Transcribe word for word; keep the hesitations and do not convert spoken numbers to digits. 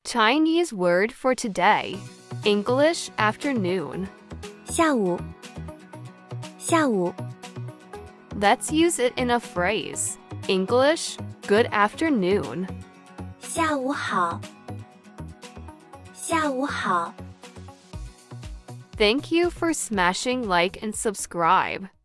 Chinese word for today. English afternoon. 下午，下午， Let's use it in a phrase. English, good afternoon. 下午好，下午好。 Thank you for smashing like and subscribe.